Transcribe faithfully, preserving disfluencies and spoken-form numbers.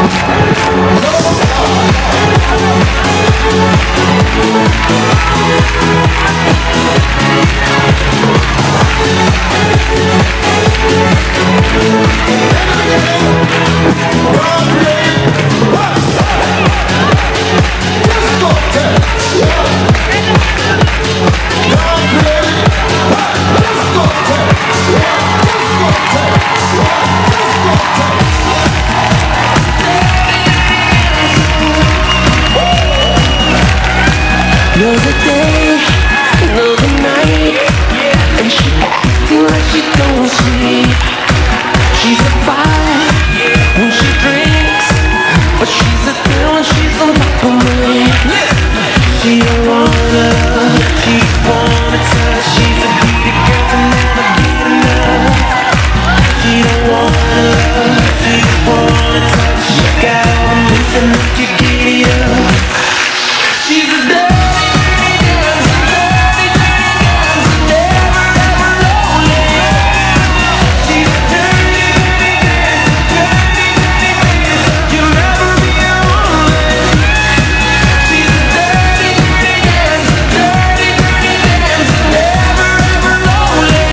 Know the day, know the night, and she acting like she don't sleep. She's a fire when she drinks, but she's a girl when she's on top of me. She don't wanna, she wanna touch. She's a greedy girl to never get enough. She don't wanna, she wanna touch. She got all the moves that make you